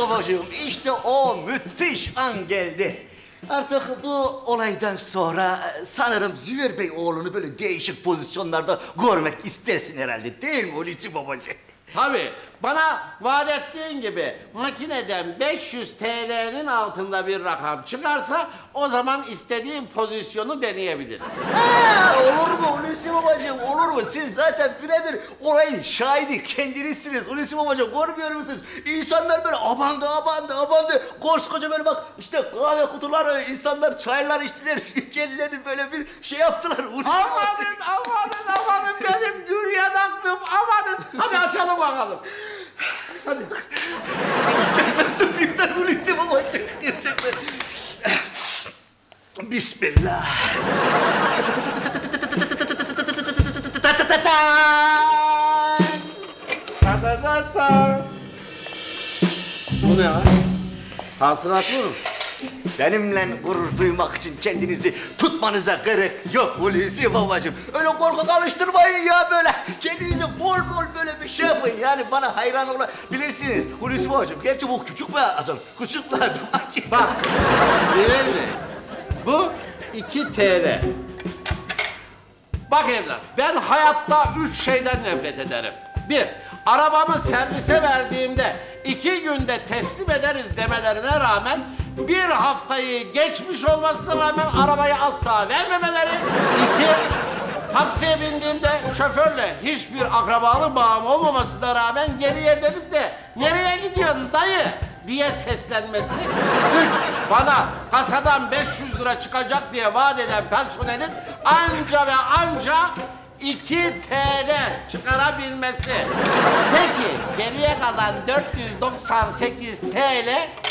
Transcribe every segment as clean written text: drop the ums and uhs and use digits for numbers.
babacığım, işte o müthiş an geldi. Artık bu olaydan sonra sanırım Züver Bey oğlunu böyle değişik pozisyonlarda görmek istersin herhalde, değil mi Hulusi babacığım? Tabii. Bana vaat ettiğin gibi makineden 500 TL'nin altında bir rakam çıkarsa o zaman istediğin pozisyonu deneyebiliriz. Olur mu Hulusi babacığım, olur mu? Siz zaten birebir olayın şahidi kendinizsiniz Hulusi babacığım, görmüyor musunuz? İnsanlar böyle abandı. Koskoca böyle bak işte kahve kutuları, insanlar çaylar içtiler, kendilerini böyle bir şey yaptılar. Amanın benim gür yanaklım, amanın. Hadi açalım bakalım. Hadi. Gerçekten birden Hulusi babacığım, gerçekten. Bismillah. Bu ne lan? Hasılat mı? Benimle gurur duymak için kendinizi tutmanıza gerek yok Hulusi babacığım. Öyle korkak alıştırmayın ya böyle. Kendinizi bol böyle bir şey yapın. Yani bana hayran olabilirsiniz Hulusi babacığım. Gerçi bu küçük bir adam. Bak, Züver Bey, bu 2 TL. Bak evlat, ben hayatta 3 şeyden nefret ederim. 1, arabamı servise verdiğimde 2 günde teslim ederiz demelerine rağmen 1 haftayı geçmiş olmasına rağmen arabayı asla vermemeleri. 2, taksiye bindiğimde şoförle hiçbir akrabalık bağım olmamasına rağmen geriye dönüp de nereye gidiyorsun dayı diye seslenmesi. 3, bana kasadan 500 lira çıkacak diye vaat eden personelin anca 2 TL çıkarabilmesi. Peki geriye kalan 498 TL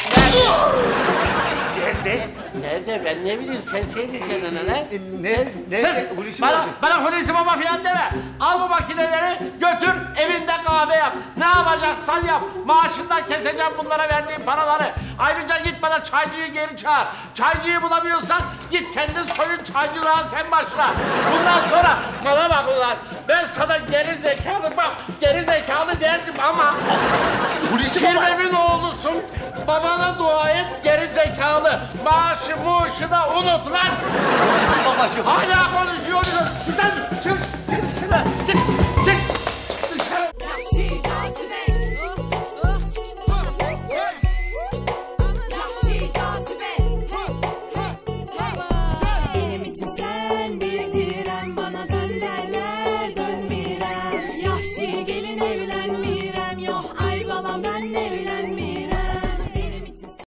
Nerede? nerede? Ben ne bileyim, sen seyredeceksin ne? Nerede? Hulusi Bana Hulusi Baba falan deme. Al bu makineleri götür evinde kahve yap. Ne yapacaksan yap. Maaşından keseceğim bunlara verdiğim paraları. Ayrıca git bana çaycıyı geri çağır. Çaycıyı bulamıyorsan git kendin soyun çaycılığa sen başla. Bundan sonra bana bak ulan. Ben sana geri zekalı derdim ama Kirvem'in oğlusun. Babana dua et geri zekalı. Maaşı da unut lan. Hulusi babacığım. Hala konuşuyorsun. Şuradan çık.